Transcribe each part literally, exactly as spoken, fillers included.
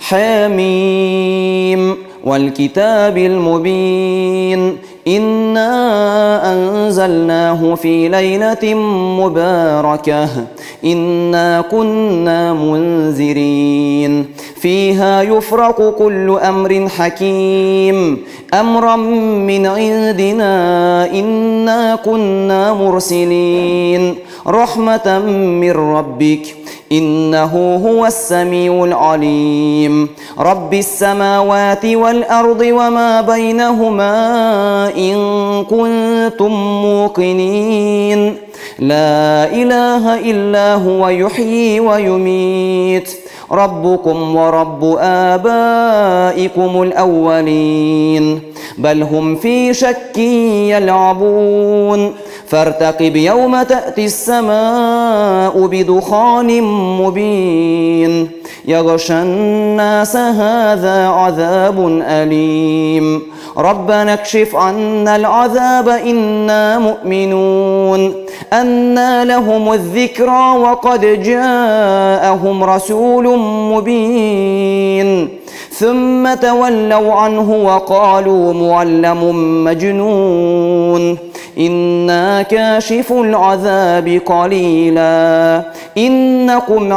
حميم والكتاب المبين إنا أنزلناه في ليلة مباركة إنا كنا منذرين فيها يفرق كل أمر حكيم أمرا من عندنا إنا كنا مرسلين رحمة من ربك إنه هو السميع العليم رب السماوات والأرض وما بينهما إن كنتم موقنين لا إله إلا هو يحيي ويميت ربكم ورب آبائكم الأولين بل هم في شك يلعبون فارتقب يوم تأتي السماء بدخان مبين يغشى الناس هذا عذاب أليم ربنا اكشف عنا العذاب إنا مؤمنون أنى لهم الذكرى وقد جاءهم رسول مبين ثم تولوا عنه وقالوا معلم مجنون إنا كاشف العذاب قليلا إنكم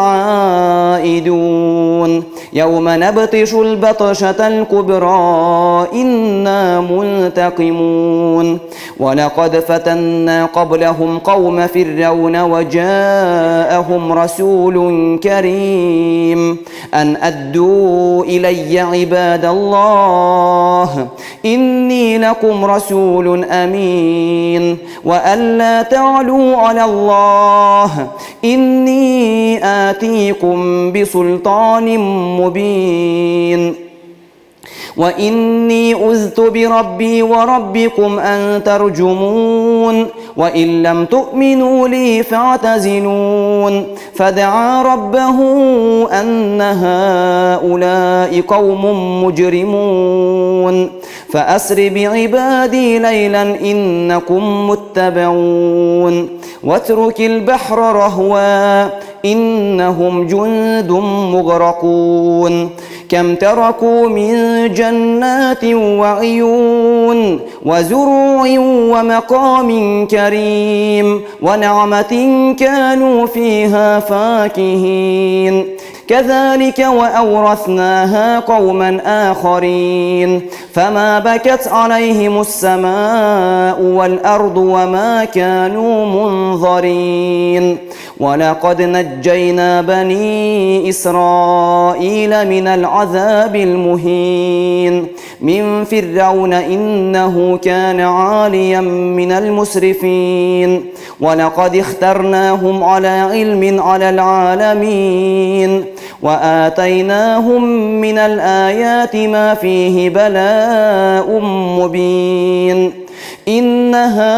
عائدون يوم نبطش البطشة الكبرى إنا منتقمون ولقد فتنا قبلهم قوم فرعون وجاءهم رسول كريم أن أدوا إلي عباد الله إني لكم رسول أمين وأن لا تعلوا على الله إني آتيكم بسلطان مبين وإني أذت بربي وربكم أن ترجمون وإن لم تؤمنوا لي فاعتزلون فدعا ربه أن هؤلاء قوم مجرمون فأسر بعبادي ليلا إنكم متبعون واترك البحر رهوا إنهم جند مغرقون كم تركوا من جنات وعيون وزروع ومقام كريم ونعمة كانوا فيها فاكهين كذلك وأورثناها قوما آخرين فما بكت عليهم السماء والأرض وما كانوا منظرين ولقد نجينا بني إسرائيل من العذاب المهين من فرعون إنه كان عاليا من المسرفين ولقد اخترناهم على علم على العالمين وآتيناهم من الآيات ما فيه بلاء مبين إن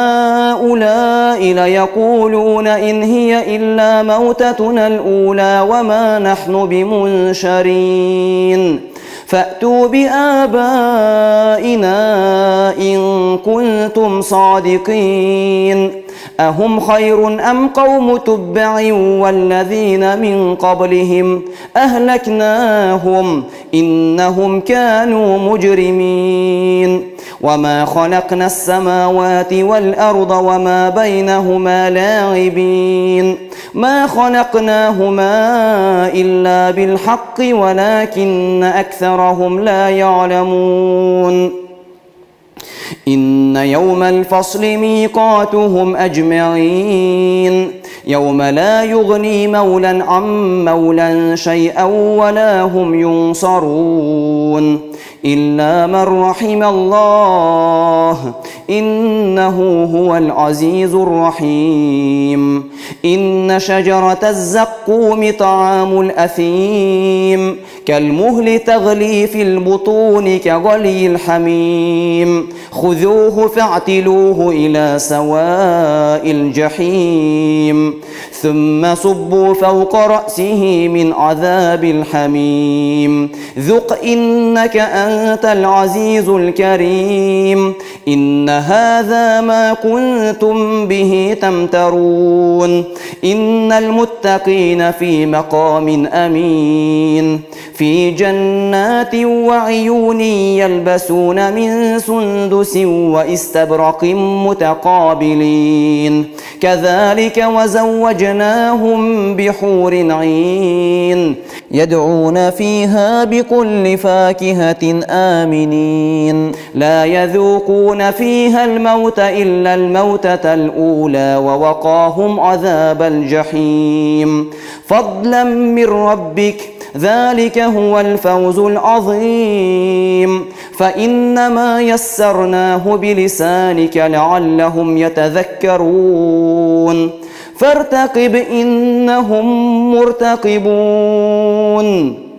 هؤلاء ليقولون إن هي إلا موتتنا الأولى وما نحن بمنشرين فأتوا بآبائنا إن كنتم صادقين أهم خير أم قوم تبع والذين من قبلهم أهلكناهم إنهم كانوا مجرمين وما خلقنا السماوات والأرض وما بينهما لاعبين ما خلقناهما إلا بالحق ولكن أكثرهم لا يعلمون إن يوم الفصل ميقاتهم أجمعين يوم لا يغني مولا عن مولا شيئا ولا هم ينصرون إلا من رحم الله إنه هو العزيز الرحيم إن شجرة الزقوم طعام الأثيم كالمهل تغلي في البطون كغلي الحميم خذوه فاعتلوه إلى سواء الجحيم ثم صبوا فوق رأسه من عذاب الحميم ذق إنك أنت العزيز الكريم إن هذا ما كنتم به تمترون إن المتقين في مقام أمين في جنات وعيون يلبسون من سندس واستبرق متقابلين كذلك وزوجناهم بحور عين يدعون فيها بكل فاكهة آمنين لا يذوقون فيها الموت إلا الموتة الأولى ووقاهم عذاب الجحيم فضلا من ربك ذلك هو الفوز العظيم فإنما يسرناه بلسانك لعلهم يتذكرون فارتقب إنهم مرتقبون